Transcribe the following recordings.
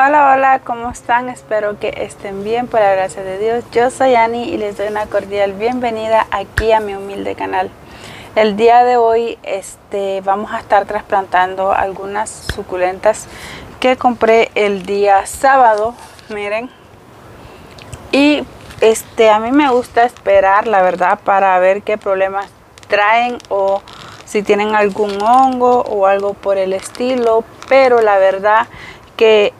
Hola, hola, ¿cómo están? Espero que estén bien, por la gracia de Dios. Yo soy Ani y les doy una cordial bienvenida aquí a mi humilde canal. El día de hoy vamos a estar trasplantando algunas suculentas que compré el día sábado, miren. Y a mí me gusta esperar, la verdad, para ver qué problemas traen o si tienen algún hongo o algo por el estilo, pero la verdad que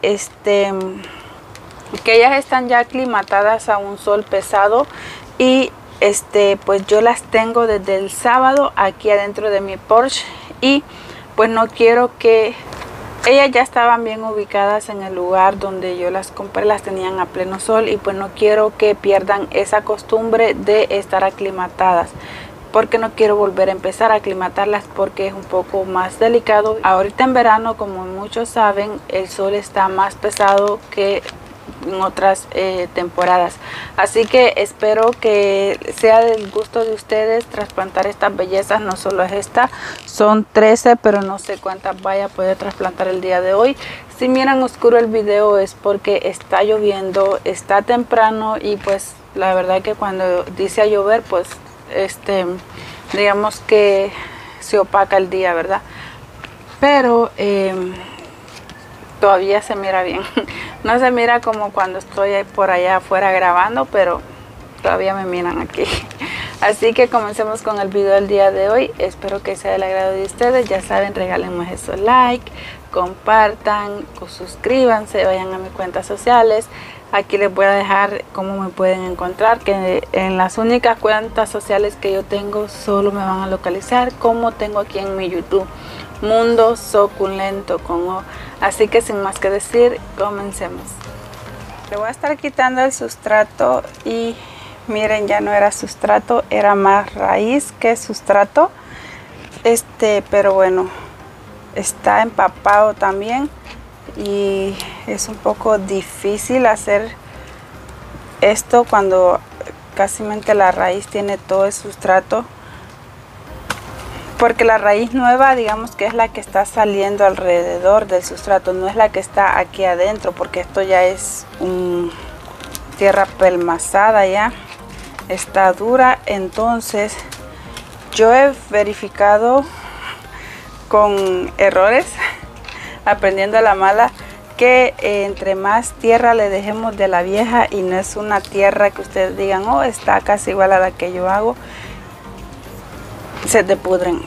que ellas están ya aclimatadas a un sol pesado y pues yo las tengo desde el sábado aquí adentro de mi Porsche y pues no quiero que ellas ya estaban bien ubicadas en el lugar donde yo las compré, las tenían a pleno sol y pues no quiero que pierdan esa costumbre de estar aclimatadas, porque no quiero volver a empezar a aclimatarlas porque es un poco más delicado. Ahorita en verano, como muchos saben, el sol está más pesado que en otras temporadas, así que espero que sea del gusto de ustedes trasplantar estas bellezas. No solo es esta, son 13, pero no sé cuántas vaya a poder trasplantar el día de hoy. Si miran oscuro el video es porque está lloviendo, está temprano y pues la verdad que cuando dice a llover pues digamos que se opaca el día, ¿verdad? Pero todavía se mira bien. No se mira como cuando estoy por allá afuera grabando, pero todavía me miran aquí. Así que comencemos con el video del día de hoy. Espero que sea del agrado de ustedes. Ya saben, regálenme esos like, compartan, suscríbanse, vayan a mis cuentas sociales. Aquí les voy a dejar cómo me pueden encontrar, que en las únicas cuentas sociales que yo tengo solo me van a localizar como tengo aquí en mi YouTube, Mundo Suculento con O. Así que sin más que decir, comencemos. Le voy a estar quitando el sustrato y miren, ya no era sustrato, era más raíz que sustrato. Pero bueno, está empapado también y es un poco difícil hacer esto cuando casi la raíz tiene todo el sustrato, porque la raíz nueva, digamos que es la que está saliendo alrededor del sustrato, no es la que está aquí adentro, porque esto ya es tierra pelmazada, ya está dura. Entonces yo he verificado con errores, aprendiendo a la mala, que entre más tierra le dejemos de la vieja, y no es una tierra que ustedes digan, oh, está casi igual a la que yo hago, se te pudren,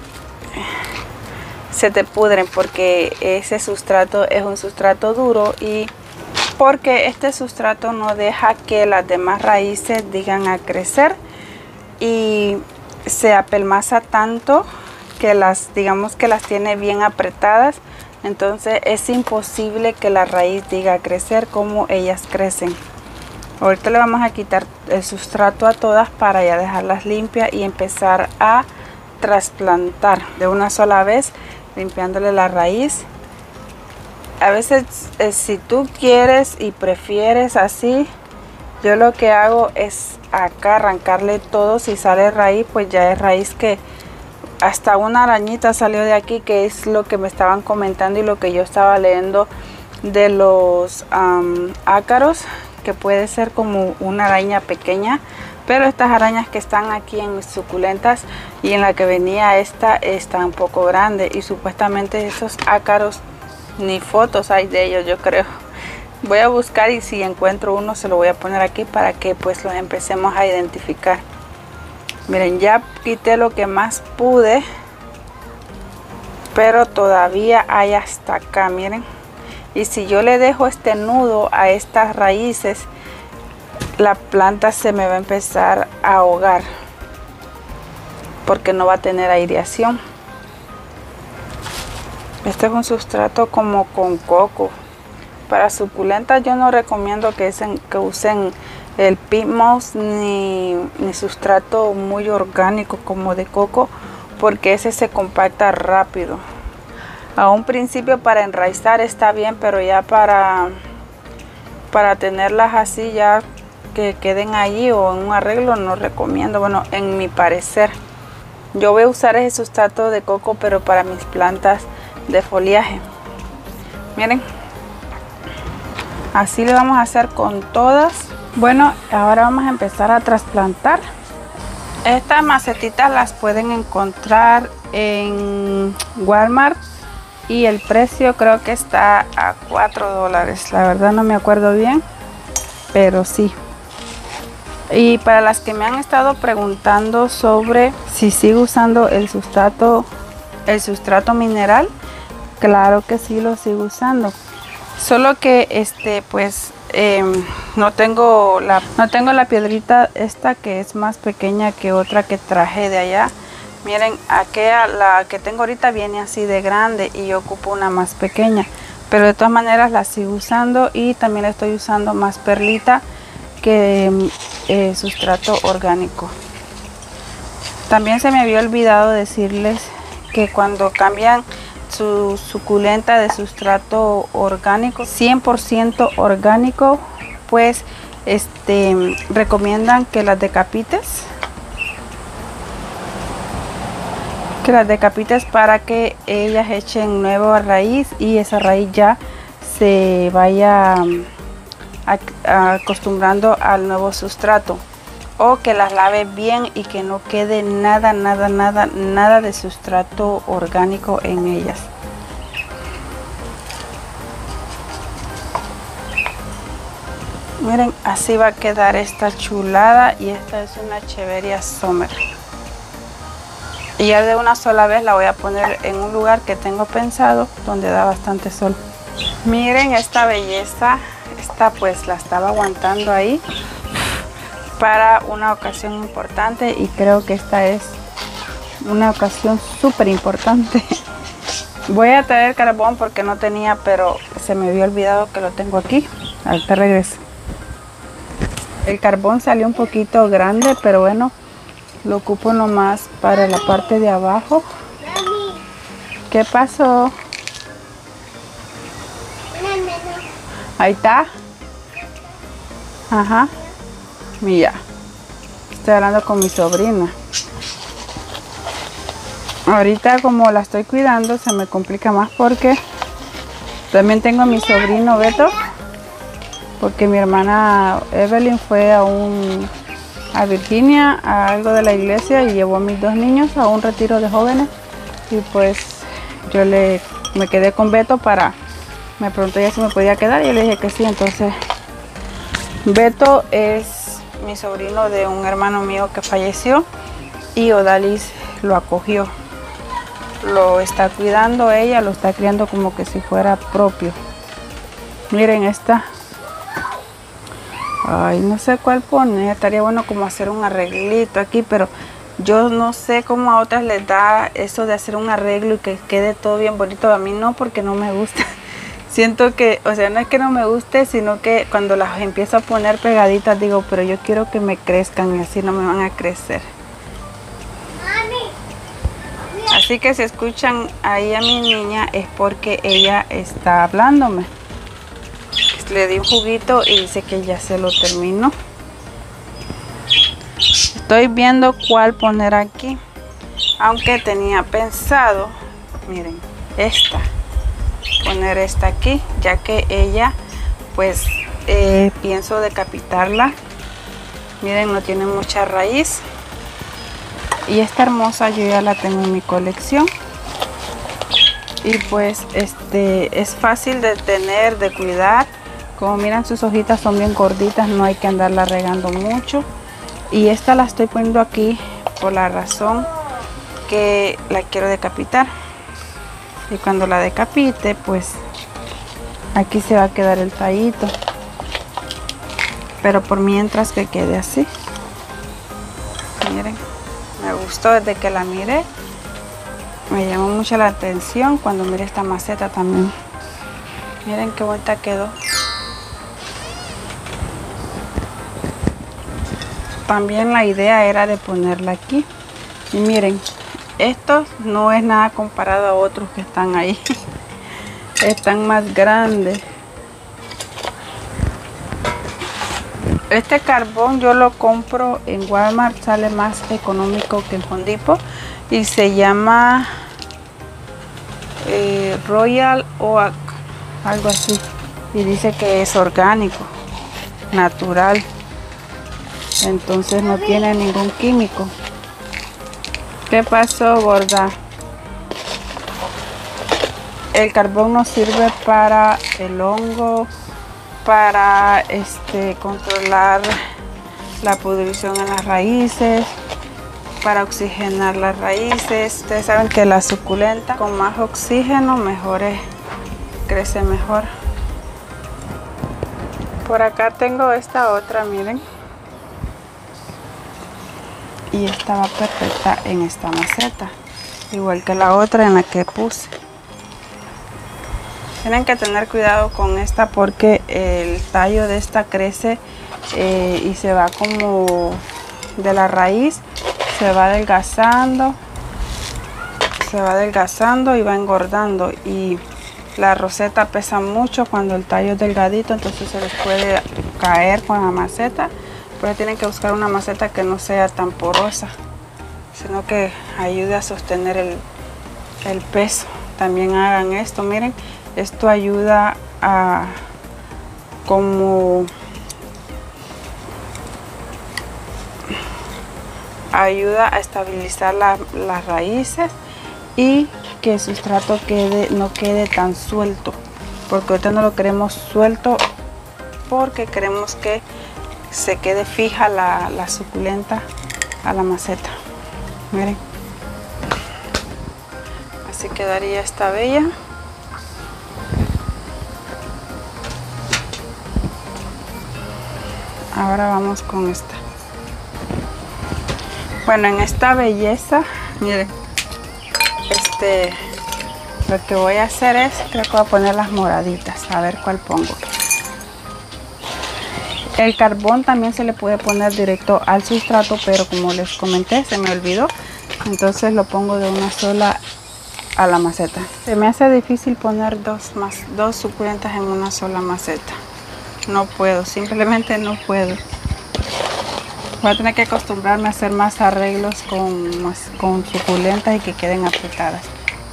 porque ese sustrato es un sustrato duro, y porque este sustrato no deja que las demás raíces digan a crecer y se apelmaza tanto que digamos que las tiene bien apretadas. Entonces es imposible que la raíz diga a crecer como ellas crecen. Ahorita le vamos a quitar el sustrato a todas para ya dejarlas limpias y empezar a trasplantar de una sola vez, limpiándole la raíz. A veces si tú quieres y prefieres así, yo lo que hago es acá arrancarle todo. Si sale raíz, pues ya es raíz, que hasta una arañita salió de aquí, que es lo que me estaban comentando y lo que yo estaba leyendo de los ácaros, que puede ser como una araña pequeña, pero estas arañas que están aquí en mis suculentas y en la que venía esta está un poco grande, y supuestamente esos ácaros ni fotos hay de ellos, yo creo. Voy a buscar y si encuentro uno se lo voy a poner aquí para que pues los empecemos a identificar. Miren, ya quité lo que más pude, pero todavía hay hasta acá, miren. Y si yo le dejo este nudo a estas raíces, la planta se me va a empezar a ahogar, porque no va a tener aireación. Este es un sustrato como con coco. Para suculentas yo no recomiendo que usen el peat moss ni sustrato muy orgánico como de coco, porque ese se compacta rápido. A un principio para enraizar está bien, pero ya para tenerlas así ya que queden allí o en un arreglo no recomiendo. Bueno, en mi parecer yo voy a usar ese sustrato de coco, pero para mis plantas de foliaje. Miren, Así le vamos a hacer con todas. Bueno, ahora vamos a empezar a trasplantar. Estas macetitas las pueden encontrar en Walmart y el precio creo que está a $4. La verdad no me acuerdo bien, pero sí. Y para las que me han estado preguntando sobre si sigo usando el sustrato mineral, claro que sí lo sigo usando. Solo que no tengo la piedrita esta, que es más pequeña que otra que traje de allá. Miren, aquella, la que tengo ahorita, viene así de grande y yo ocupo una más pequeña, pero de todas maneras la sigo usando. Y también estoy usando más perlita que sustrato orgánico. También se me había olvidado decirles que cuando cambian su suculenta de sustrato orgánico, 100% orgánico, pues recomiendan que las decapites. Para que ellas echen nueva raíz y esa raíz ya se vaya acostumbrando al nuevo sustrato. O que las lave bien y que no quede nada de sustrato orgánico en ellas. Miren, así va a quedar esta chulada, y esta es una Echeveria Sommer. Y ya de una sola vez la voy a poner en un lugar que tengo pensado donde da bastante sol. Miren esta belleza, esta pues la estaba aguantando ahí para una ocasión importante, y creo que esta es una ocasión súper importante. Voy a traer carbón porque no tenía, pero se me había olvidado que lo tengo aquí. Ahorita regreso. El carbón salió un poquito grande, pero bueno, lo ocupo nomás para la parte de abajo. ¿Qué pasó? Ahí está. Ajá. Mira, estoy hablando con mi sobrina. Ahorita, como la estoy cuidando, se me complica más porque también tengo a mi sobrino Beto, porque mi hermana Evelyn fue a Virginia, a algo de la iglesia, y llevó a mis 2 niños a un retiro de jóvenes, y pues yo me quedé con Beto. Me preguntó ya si me podía quedar y yo le dije que sí. Entonces Beto es mi sobrino de un hermano mío que falleció, y Odalis lo acogió, lo está cuidando ella, lo está criando como que si fuera propio. Miren esta. Ay, no sé cuál poner. Estaría bueno como hacer un arreglito aquí, pero yo no sé cómo a otras les da eso de hacer un arreglo y que quede todo bien bonito. A mí no, porque no me gusta. Siento que, o sea, no es que no me guste, sino que cuando las empiezo a poner pegaditas digo, pero yo quiero que me crezcan, y así no me van a crecer. Así que si escuchan ahí a mi niña es porque ella está hablándome. Le di un juguito y dice que ya se lo terminó. Estoy viendo cuál poner aquí, aunque tenía pensado, miren, poner esta aquí, ya que ella pues pienso decapitarla. Miren, no tiene mucha raíz, y esta hermosa yo ya la tengo en mi colección, y pues es fácil de tener, de cuidar. Como miran, sus hojitas son bien gorditas, no hay que andarla regando mucho. Y esta la estoy poniendo aquí por la razón que la quiero decapitar. Y cuando la decapite, pues aquí se va a quedar el tallito. Pero por mientras que quede así. Miren, me gustó desde que la miré. Me llamó mucho la atención cuando miré esta maceta también. Miren qué bonita quedó. También la idea era de ponerla aquí. Y miren, esto no es nada comparado a otros que están ahí. Están más grandes. Este carbón yo lo compro en Walmart, sale más económico que en Home Depot, y se llama Royal Oak, algo así. y dice que es orgánico, natural, entonces no tiene ningún químico. ¿Qué pasó, gorda? El carbón nos sirve para el hongo, para controlar la pudrición en las raíces, para oxigenar las raíces. Ustedes saben que la suculenta con más oxígeno crece mejor. Por acá tengo esta otra, miren, y esta va perfecta en esta maceta, igual que la otra en la que puse. Tienen que tener cuidado con esta porque el tallo de esta crece y se va como de la raíz, se va adelgazando y va engordando, y la roseta pesa mucho cuando el tallo es delgadito, entonces se les puede caer con la maceta. Pero tienen que buscar una maceta que no sea tan porosa, sino que ayude a sostener el peso. También hagan esto, miren, esto ayuda a estabilizar las raíces y que el sustrato no quede tan suelto, porque ahorita no lo queremos suelto porque queremos que se quede fija la suculenta a la maceta. Miren, así quedaría esta bella. Ahora vamos con esta. Bueno, en esta belleza, miren, lo que voy a hacer es, creo que voy a poner las moraditas, a ver cuál pongo. El carbón también se le puede poner directo al sustrato, pero como les comenté, se me olvidó, entonces lo pongo de una sola a la maceta. Se me hace difícil poner dos suculentas en una sola maceta. No puedo, simplemente no puedo. Voy a tener que acostumbrarme a hacer más arreglos con suculentas y que queden apretadas.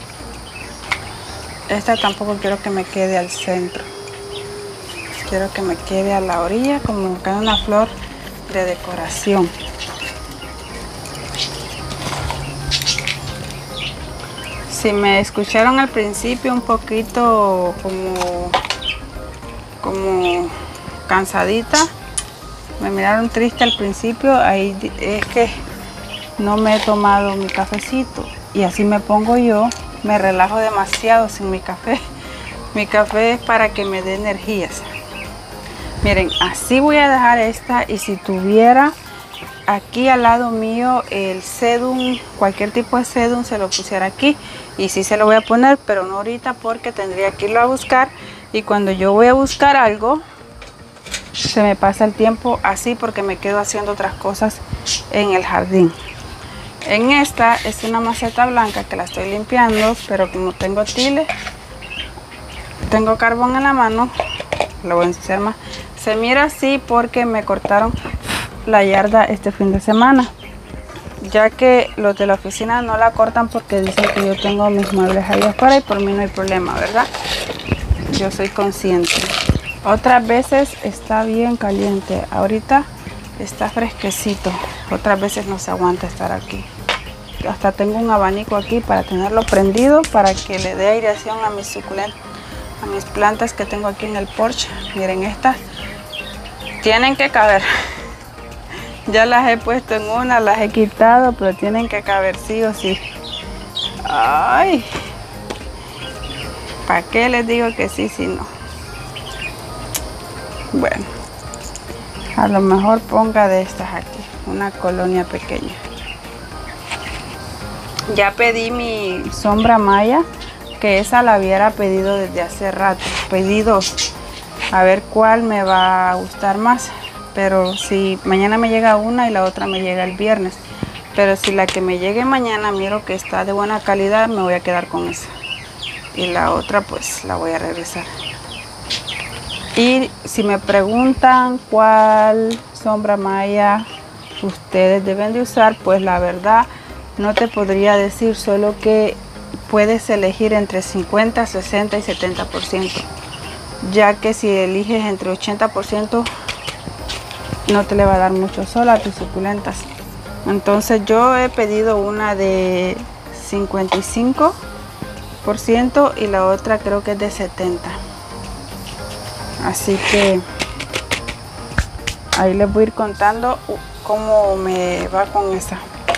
Esta tampoco quiero que me quede al centro. Quiero que me quede a la orilla como que una flor de decoración. Si me escucharon al principio un poquito como cansadita, me miraron triste al principio, ahí es que no me he tomado mi cafecito y así me pongo yo, me relajo demasiado sin mi café. Mi café es para que me dé energías. Miren, así voy a dejar esta, y si tuviera aquí al lado mío el sedum, cualquier tipo de sedum, se lo pusiera aquí, y sí se lo voy a poner, pero no ahorita porque tendría que irlo a buscar, y cuando yo voy a buscar algo se me pasa el tiempo así porque me quedo haciendo otras cosas en el jardín. En esta es una maceta blanca que la estoy limpiando, pero como tengo tiles, tengo carbón en la mano, lo voy a ensuciar más. Se mira así porque me cortaron la yarda este fin de semana, ya que los de la oficina no la cortan porque dicen que yo tengo mis muebles ahí afuera y por mí no hay problema, ¿verdad? Yo soy consciente. Otras veces está bien caliente, ahorita está fresquecito, otras veces no se aguanta estar aquí. Hasta tengo un abanico aquí para tenerlo prendido para que le dé aireación a mis suculentas, a mis plantas que tengo aquí en el porche. Miren, estas tienen que caber. Ya las he puesto en una, las he quitado, pero tienen que caber sí o sí. Ay, ¿para qué les digo que sí si no? Bueno, a lo mejor ponga de estas aquí, una colonia pequeña. Ya pedí mi sombra maya, que esa la hubiera pedido desde hace rato. Pedí dos, a ver cuál me va a gustar más. Pero si mañana me llega una y la otra me llega el viernes. Pero si la que me llegue mañana miro que está de buena calidad, me voy a quedar con esa. Y la otra pues la voy a regresar. Y si me preguntan cuál sombra maya ustedes deben de usar, pues la verdad no te podría decir, solo que puedes elegir entre 50, 60 y 70%. ya que si eliges entre 80% no te le va a dar mucho sol a tus suculentas. Entonces yo he pedido una de 55% y la otra creo que es de 70%. Así que ahí les voy a ir contando cómo me va con esa.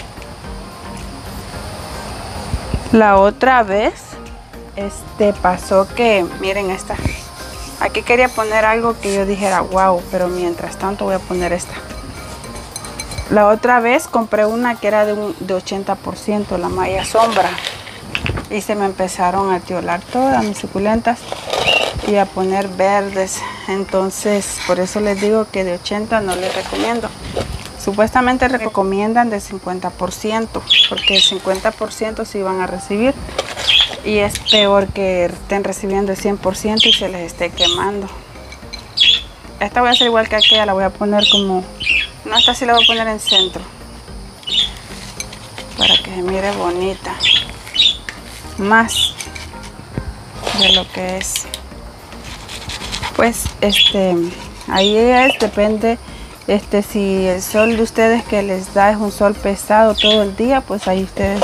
La otra vez pasó que, miren esta. Aquí quería poner algo que yo dijera wow, pero mientras tanto voy a poner esta. La otra vez compré una que era de 80%, la malla sombra. Y se me empezaron a tiolar todas mis suculentas y a poner verdes. Entonces, por eso les digo que de 80 no les recomiendo. Supuestamente recomiendan de 50%, porque el 50% sí van a recibir. Y es peor que estén recibiendo el 100% y se les esté quemando. Esta voy a hacer igual que aquella, la voy a poner como... No, esta sí la voy a poner en centro. Para que se mire bonita. Más de lo que es. Pues ahí depende si el sol de ustedes que les da es un sol pesado todo el día, pues ahí ustedes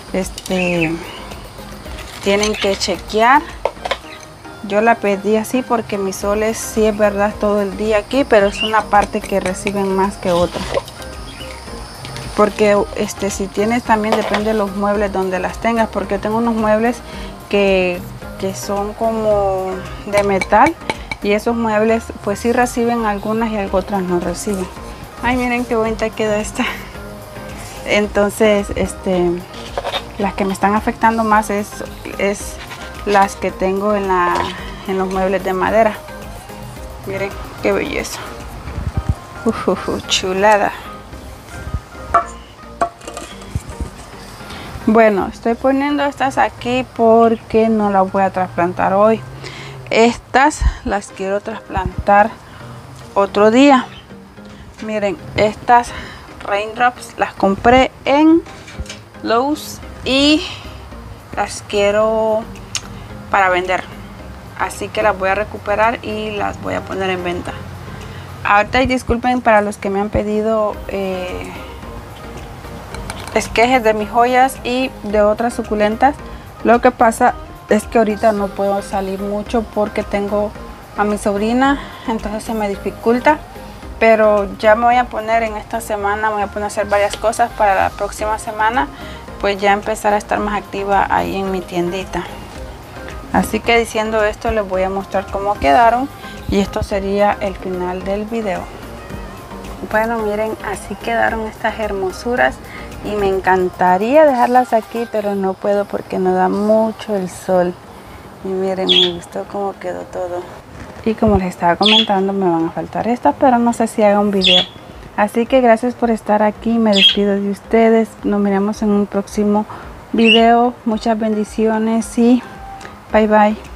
tienen que chequear. Yo la pedí así porque mi sol sí es verdad todo el día aquí, pero es una parte que reciben más que otra. Porque si tienes también depende de los muebles donde las tengas, porque tengo unos muebles que son como de metal y esos muebles pues sí reciben algunas y otras no reciben. Ay, miren qué bonita quedó esta. Entonces las que me están afectando más es las que tengo en los muebles de madera. Miren qué belleza. Chulada. Bueno, estoy poniendo estas aquí porque no las voy a trasplantar hoy. Estas las quiero trasplantar otro día. Miren, estas raindrops las compré en Lowe's y las quiero para vender. Así que las voy a recuperar y las voy a poner en venta. Ahorita, y disculpen para los que me han pedido esquejes de mis joyas y de otras suculentas. Lo que pasa es que ahorita no puedo salir mucho porque tengo a mi sobrina, entonces se me dificulta. Pero ya me voy a poner en esta semana, me voy a poner a hacer varias cosas para la próxima semana, pues ya empezar a estar más activa ahí en mi tiendita. Así que diciendo esto, les voy a mostrar cómo quedaron y esto sería el final del video. Bueno, miren, así quedaron estas hermosuras y me encantaría dejarlas aquí, pero no puedo porque no da mucho el sol. Y miren, me gustó cómo quedó todo. Y como les estaba comentando, me van a faltar estas, pero no sé si haga un video. Así que gracias por estar aquí, me despido de ustedes. Nos veremos en un próximo video. Muchas bendiciones y bye bye.